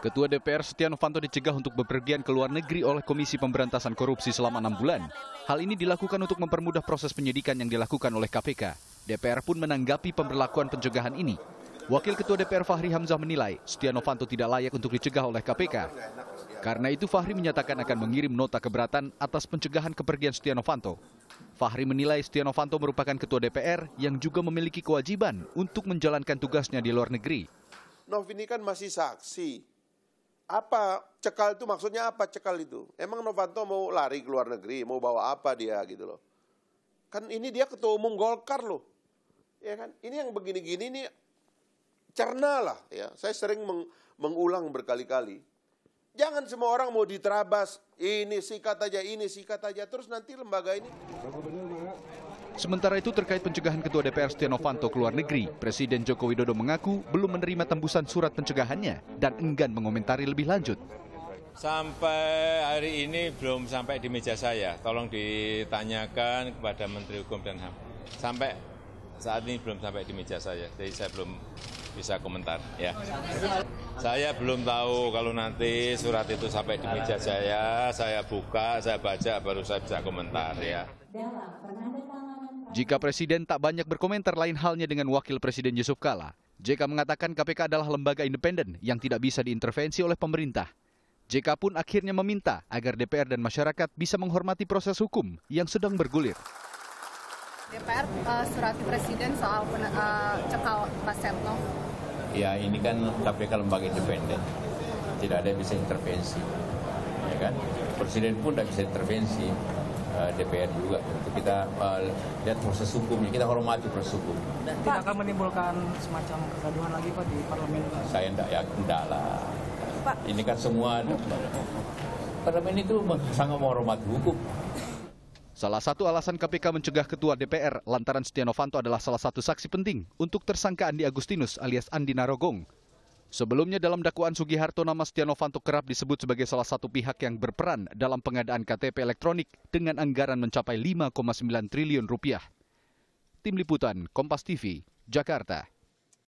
Ketua DPR Setia Novanto dicegah untuk bepergian ke luar negeri oleh Komisi Pemberantasan Korupsi selama 6 bulan. Hal ini dilakukan untuk mempermudah proses penyidikan yang dilakukan oleh KPK. DPR pun menanggapi pemberlakuan pencegahan ini. Wakil Ketua DPR Fahri Hamzah menilai Setia Novanto tidak layak untuk dicegah oleh KPK. Karena itu Fahri menyatakan akan mengirim nota keberatan atas pencegahan kepergian Setia Novanto. Fahri menilai Setia Novanto merupakan Ketua DPR yang juga memiliki kewajiban untuk menjalankan tugasnya di luar negeri. Nov ini kan masih saksi. Apa cekal itu maksudnya apa cekal itu? Emang Novanto mau lari ke luar negeri, mau bawa apa dia gitu loh. Kan ini dia ketua umum Golkar loh. Ya kan? Ini yang begini-gini ini cerna lah ya. Saya sering mengulang berkali-kali. Jangan semua orang mau diterabas, ini sikat aja, terus nanti lembaga ini. Sementara itu terkait pencegahan Ketua DPR Setia Novanto ke luar negeri, Presiden Joko Widodo mengaku belum menerima tembusan surat pencegahannya dan enggan mengomentari lebih lanjut. Sampai hari ini belum sampai di meja saya, tolong ditanyakan kepada Menteri Hukum dan HAM. Sampai saat ini belum sampai di meja saya, jadi saya belum bisa komentar. Ya. Saya belum tahu kalau nanti surat itu sampai di meja saya buka, saya baca, baru saya bisa komentar. Ya. Jika Presiden tak banyak berkomentar, lain halnya dengan Wakil Presiden Yusuf Kala. JK mengatakan KPK adalah lembaga independen yang tidak bisa diintervensi oleh pemerintah. JK pun akhirnya meminta agar DPR dan masyarakat bisa menghormati proses hukum yang sedang bergulir. DPR surat Presiden soal cekal Pak Setnov. Ya ini kan KPK lembaga independen, tidak ada yang bisa intervensi. Ya kan? Presiden pun tidak bisa intervensi. DPR juga, untuk kita lihat proses hukumnya, kita hormati proses hukum. Dan tidak akan menimbulkan semacam kegaduhan lagi Pak di parlemen? Saya tidak lah. Pak. Ini kan semua, parlemen itu sangat menghormati hukum. Salah satu alasan KPK mencegah Ketua DPR lantaran Setia Novanto adalah salah satu saksi penting untuk tersangka Andi Agustinus alias Andi Narogong. Sebelumnya dalam dakwaan Sugiharto, nama Setia Novanto kerap disebut sebagai salah satu pihak yang berperan dalam pengadaan KTP elektronik dengan anggaran mencapai 5,9 triliun rupiah. Tim Liputan, Kompas TV, Jakarta.